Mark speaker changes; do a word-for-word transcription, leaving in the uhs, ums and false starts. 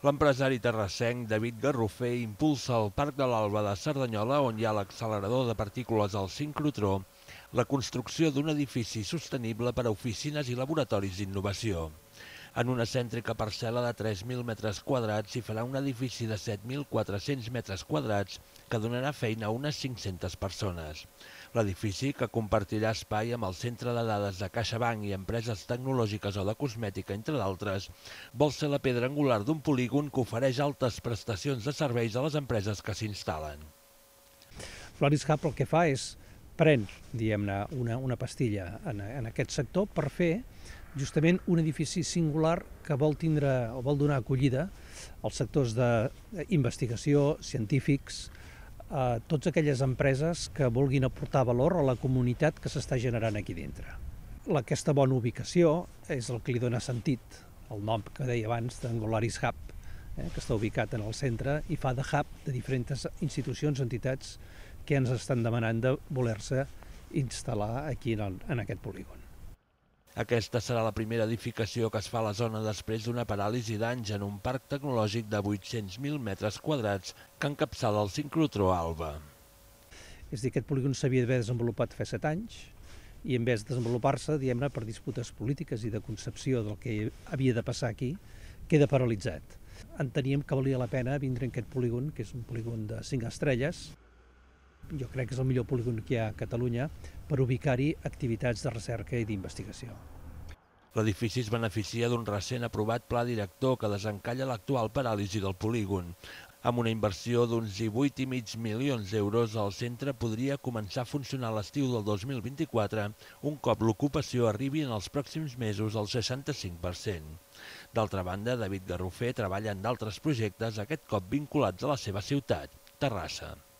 Speaker 1: L'empresari terrassenc David Garrofer impulsa al Parc de l'Alba de Cerdanyola, on hi ha l'accelerador de partícules al sincrotró, la construcció d'un edifici sostenible per a oficines i laboratoris d'innovació. En una cèntrica parcel·la de tres mil metres quadrats s'hi farà un edifici de set mil quatre-cents metres quadrats que donarà feina a unes cinc-centes persones. L'edifici, que compartirà espai amb el Centre de Dades de CaixaBank i empreses tecnològiques o de cosmètica, entre d'altres, vol ser la pedra angular d'un polígon que ofereix altes prestacions de serveis a les empreses que s'instal·len.
Speaker 2: Floris Hub el que fa és pren, diguem-ne, una, una pastilla en, en aquest sector per fer justament un edifici singular que vol tindre o vol donar acollida als sectors d'investigació, científics, a totes aquelles empreses que vulguin aportar valor a la comunitat que s'està generant aquí dintre. Aquesta bona ubicació és el que li dona sentit al nom que deia abans d'Angularis Hub, eh, que està ubicat en el centre i fa de hub de diferents institucions, entitats que ens estan demanant de voler-se instal·lar aquí en, el, en aquest polígon.
Speaker 1: Aquesta serà la primera edificació que es fa a la zona després d'una paràlisi d'anys en un parc tecnològic de vuit-cents mil metres quadrats que encapçala el sincrotró Alba.
Speaker 2: És a dir, aquest polígon s'havia d'haver desenvolupat fa set anys i en vez de desenvolupar-se, diguem-ne, per disputes polítiques i de concepció del que havia de passar aquí, queda paralitzat. Enteníem que valia la pena vindre en aquest polígon, que és un polígon de cinc estrelles. Jo crec que és el millor polígon que hi ha a Catalunya per ubicar-hi activitats de recerca i d'investigació.
Speaker 1: L'edifici es beneficia d'un recent aprovat pla director que desencalla l'actual paràlisi del polígon. Amb una inversió d'uns divuit i mig milions d'euros, el centre podria començar a funcionar a l'estiu del dos mil vint-i-quatre, un cop l'ocupació arribi en els pròxims mesos al seixanta-cinc per cent. D'altra banda, David Garrofer treballa en d'altres projectes, aquest cop vinculats a la seva ciutat, Terrassa.